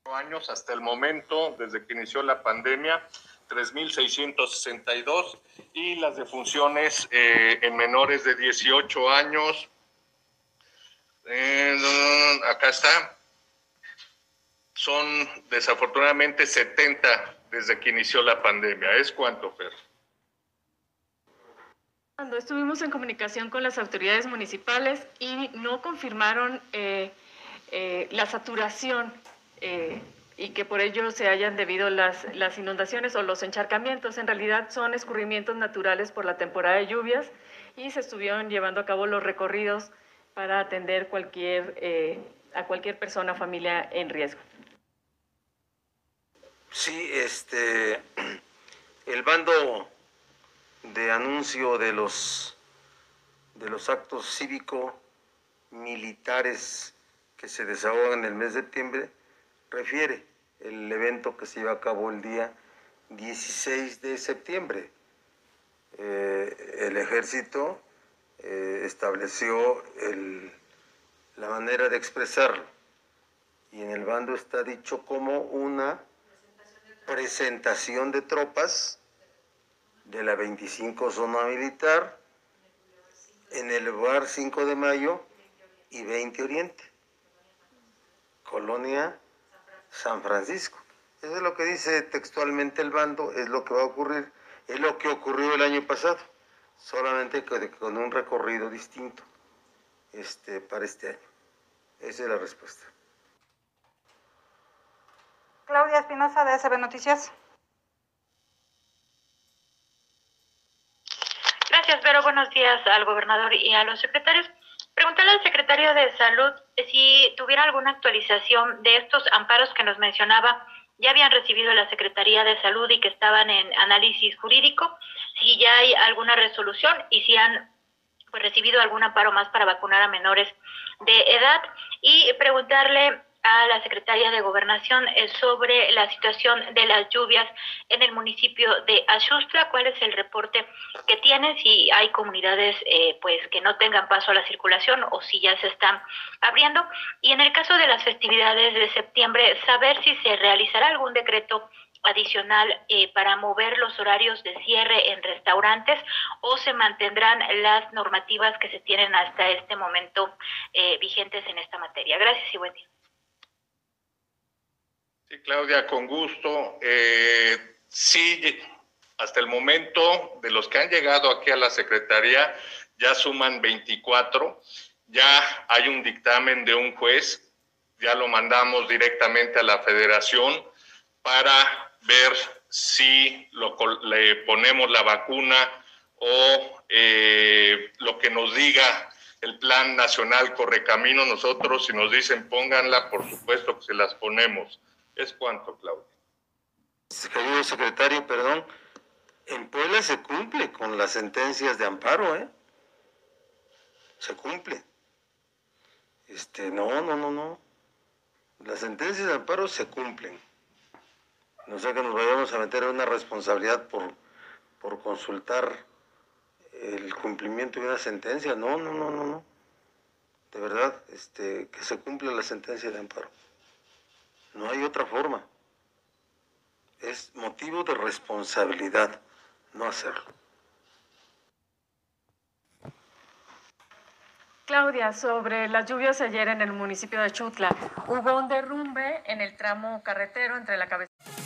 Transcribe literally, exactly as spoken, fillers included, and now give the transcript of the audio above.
años hasta el momento, desde que inició la pandemia, tres mil seiscientos sesenta y dos, y las defunciones eh, en menores de dieciocho años, eh, acá está, son desafortunadamente setenta desde que inició la pandemia. ¿Es cuánto, Fer? Cuando estuvimos en comunicación con las autoridades municipales y no confirmaron eh, eh, la saturación eh, y que por ello se hayan debido las, las inundaciones o los encharcamientos. En realidad son escurrimientos naturales por la temporada de lluvias y se estuvieron llevando a cabo los recorridos para atender cualquier, eh, a cualquier persona o familia en riesgo. Sí, este, el bando de anuncio de los, de los actos cívico-militares que se desahogan en el mes de septiembre refiere el evento que se lleva a cabo el día dieciséis de septiembre. Eh, el ejército eh, estableció el, la manera de expresarlo y en el bando está dicho como una presentación de tropas de la veinticinco Zona Militar en el lugar cinco de mayo y veinte Oriente, Colonia San Francisco. Eso es lo que dice textualmente el bando, es lo que va a ocurrir, es lo que ocurrió el año pasado, solamente con un recorrido distinto este, para este año. Esa es la respuesta. Claudia Espinosa, de S B Noticias. Gracias, Vero. Buenos días al gobernador y a los secretarios. Preguntarle al secretario de Salud si tuviera alguna actualización de estos amparos que nos mencionaba. Ya habían recibido la Secretaría de Salud y que estaban en análisis jurídico, si ya hay alguna resolución y si han pues, recibido algún amparo más para vacunar a menores de edad. Y preguntarle a la Secretaría de Gobernación eh, sobre la situación de las lluvias en el municipio de Axustla. ¿Cuál es el reporte que tiene? Si hay comunidades eh, pues que no tengan paso a la circulación o si ya se están abriendo. Y en el caso de las festividades de septiembre, saber si se realizará algún decreto adicional eh, para mover los horarios de cierre en restaurantes o se mantendrán las normativas que se tienen hasta este momento eh, vigentes en esta materia. Gracias y buen día. Sí, Claudia, con gusto. Eh, sí, hasta el momento, de los que han llegado aquí a la Secretaría, ya suman veinticuatro. Ya hay un dictamen de un juez, ya lo mandamos directamente a la Federación para ver si lo, le ponemos la vacuna o eh, lo que nos diga el Plan Nacional Correcamino. Nosotros, si nos dicen pónganla, por supuesto que se las ponemos. ¿Es cuánto, Claudia? Querido secretario, perdón, en Puebla se cumple con las sentencias de amparo, ¿eh? Se cumple. Este, no, no, no, no. Las sentencias de amparo se cumplen. No sé que nos vayamos a meter en una responsabilidad por, por consultar el cumplimiento de una sentencia. No, no, no, no, no. De verdad, este, que se cumpla la sentencia de amparo. No hay otra forma. Es motivo de responsabilidad no hacerlo. Claudia, sobre las lluvias ayer en el municipio de Axustla, hubo un derrumbe en el tramo carretero entre la cabeza